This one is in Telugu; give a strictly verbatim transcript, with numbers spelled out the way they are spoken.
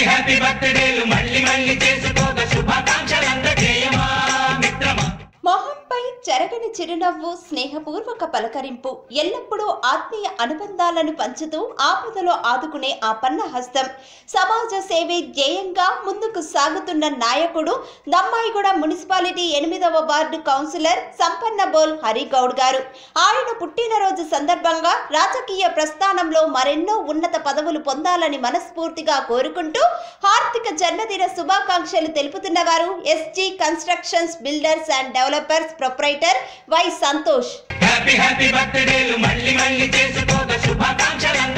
హ్యాపీ హ్యాపీ బర్త్డేలు మళ్ళీ మళ్ళీ చేసుకోక శుభాకాంక్షలందజేయమా మిత్రమా. మొహంపై చెరగని చిరునవ్వు, స్నేహపూర్వక పలకరింపు, ఎల్లప్పుడూ ఆత్మీయ అనుబంధాలను పంచుతూ ఆపదలో ఆదుకునే ఆ పన్న హస్తం, సమాజ సేవే ధ్యేయంగా ముందుకు సాగుతున్న నాయకుడు దమ్మాయిగూడ మున్సిపాలిటీ ఎనిమిదవ వార్డు కౌన్సిలర్ సంపన్న బోల్ హరిగౌడ్ గారు. ఆయన పుట్టినరోజు సందర్భంగా రాజకీయ ప్రస్థానంలో మరెన్నో ఉన్నత పదవులు పొందాలని మనస్ఫూర్తిగా కోరుకుంటూ హార్దిక జన్మదిన శుభాకాంక్షలు తెలుపుతున్న వారు SG constructions builders and developers proprietor Y Santosh. Happy happy బర్త్డేలు మళ్ళీ మళ్ళీ చేసుకోక శుభాకాంక్షలు